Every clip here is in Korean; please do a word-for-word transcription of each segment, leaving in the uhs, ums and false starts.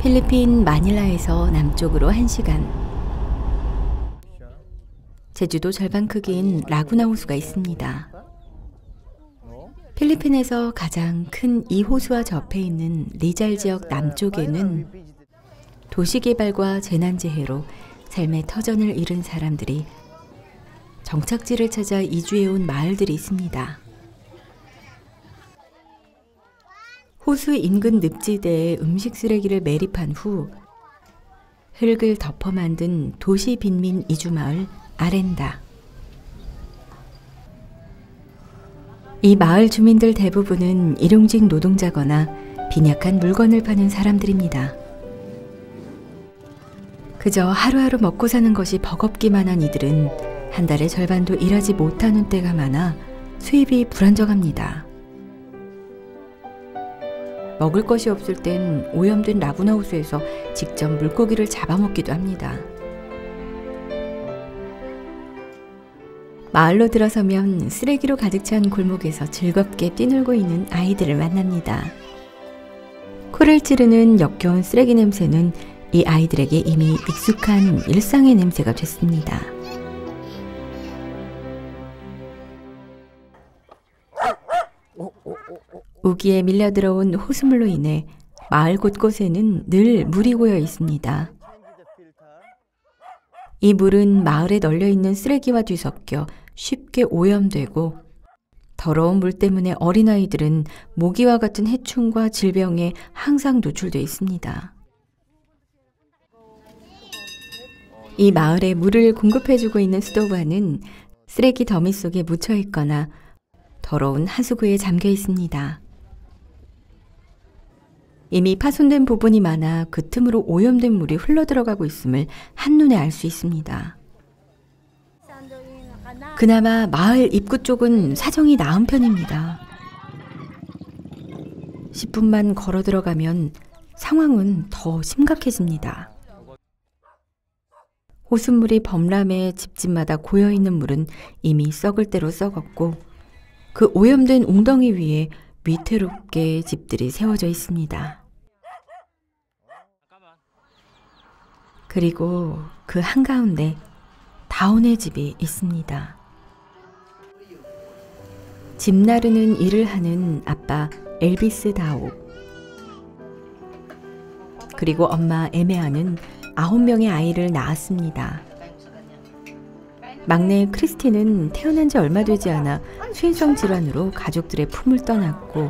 필리핀 마닐라에서 남쪽으로 한 시간. 제주도 절반 크기인 라구나 호수가 있습니다. 필리핀에서 가장 큰 이 호수와 접해 있는 리잘 지역 남쪽에는 도시개발과 재난재해로 삶의 터전을 잃은 사람들이 정착지를 찾아 이주해온 마을들이 있습니다. 호수 인근 늪지대에 음식 쓰레기를 매립한 후 흙을 덮어 만든 도시 빈민 이주마을 아렌다. 이 마을 주민들 대부분은 일용직 노동자거나 빈약한 물건을 파는 사람들입니다. 그저 하루하루 먹고 사는 것이 버겁기만 한 이들은 한 달의 절반도 일하지 못하는 때가 많아 수입이 불안정합니다. 먹을 것이 없을 땐 오염된 라구나 호수에서 직접 물고기를 잡아먹기도 합니다. 마을로 들어서면 쓰레기로 가득 찬 골목에서 즐겁게 뛰놀고 있는 아이들을 만납니다. 코를 찌르는 역겨운 쓰레기 냄새는 이 아이들에게 이미 익숙한 일상의 냄새가 됐습니다. 우기에 밀려들어온 호수물로 인해 마을 곳곳에는 늘 물이 고여 있습니다. 이 물은 마을에 널려있는 쓰레기와 뒤섞여 쉽게 오염되고 더러운 물 때문에 어린아이들은 모기와 같은 해충과 질병에 항상 노출되어 있습니다. 이 마을에 물을 공급해주고 있는 수도관은 쓰레기 더미 속에 묻혀 있거나 더러운 하수구에 잠겨 있습니다. 이미 파손된 부분이 많아 그 틈으로 오염된 물이 흘러들어가고 있음을 한눈에 알 수 있습니다. 그나마 마을 입구 쪽은 사정이 나은 편입니다. 십 분만 걸어 들어가면 상황은 더 심각해집니다. 호수물이 범람해 집집마다 고여있는 물은 이미 썩을 대로 썩었고 그 오염된 웅덩이 위에 위태롭게 집들이 세워져 있습니다. 그리고 그 한가운데 다운의 집이 있습니다. 집 나르는 일을 하는 아빠 엘비스 다오, 그리고 엄마 에메아는 아홉 명의 아이를 낳았습니다. 막내 크리스티는 태어난 지 얼마 되지 않아 수인성 질환으로 가족들의 품을 떠났고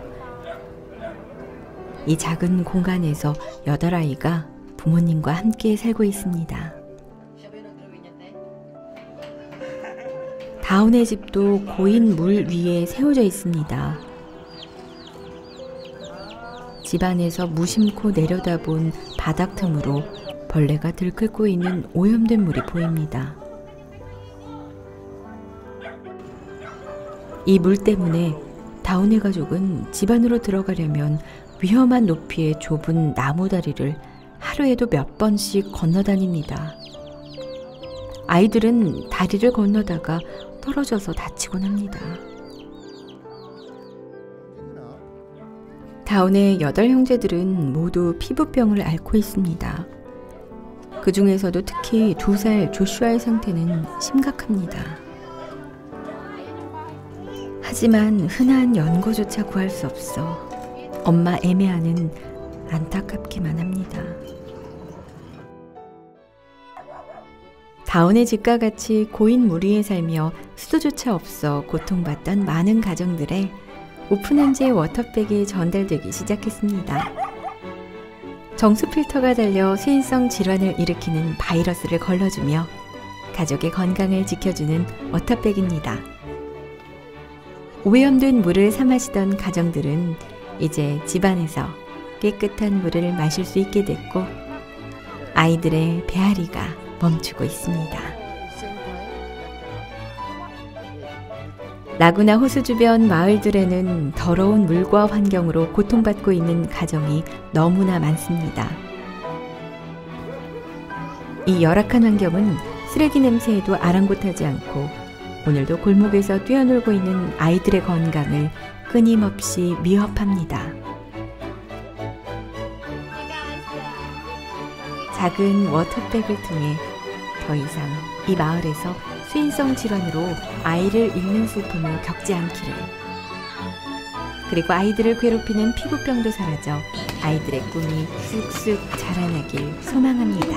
이 작은 공간에서 여덟 아이가 부모님과 함께 살고 있습니다. 다운의 집도 고인 물 위에 세워져 있습니다. 집안에서 무심코 내려다본 바닥 틈으로 벌레가 들끓고 있는 오염된 물이 보입니다. 이 물 때문에 다운의 가족은 집 안으로 들어가려면 위험한 높이의 좁은 나무 다리를 하루에도 몇 번씩 건너다닙니다. 아이들은 다리를 건너다가 떨어져서 다치곤 합니다. 다운의 여덟 형제들은 모두 피부병을 앓고 있습니다. 그 중에서도 특히 두 살 조슈아의 상태는 심각합니다. 하지만 흔한 연고조차 구할 수 없어 엄마 에메아는 안타깝기만 합니다. 다운의 집과 같이 고인 무리에 살며 수도조차 없어 고통받던 많은 가정들의 오픈한 제 워터백이 전달되기 시작했습니다. 정수 필터가 달려 수인성 질환을 일으키는 바이러스를 걸러주며 가족의 건강을 지켜주는 워터백입니다. 오염된 물을 사 마시던 가정들은 이제 집안에서 깨끗한 물을 마실 수 있게 됐고 아이들의 배앓이가 멈추고 있습니다. 라구나 호수 주변 마을들에는 더러운 물과 환경으로 고통받고 있는 가정이 너무나 많습니다. 이 열악한 환경은 쓰레기 냄새에도 아랑곳하지 않고 오늘도 골목에서 뛰어놀고 있는 아이들의 건강을 끊임없이 위협합니다. 작은 워터백을 통해 더 이상 이 마을에서 수인성 질환으로 아이를 잃는 슬픔을 겪지 않기를, 그리고 아이들을 괴롭히는 피부병도 사라져 아이들의 꿈이 쑥쑥 자라나길 소망합니다.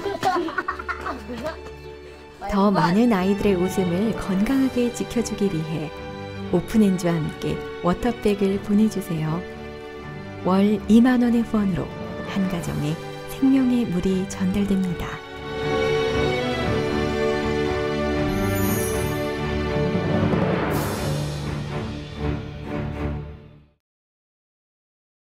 더 많은 아이들의 웃음을 건강하게 지켜주기 위해 오픈엔즈와 함께 워터백을 보내주세요. 월 이만 원의 후원으로 한 가정에 생명의 물이 전달됩니다.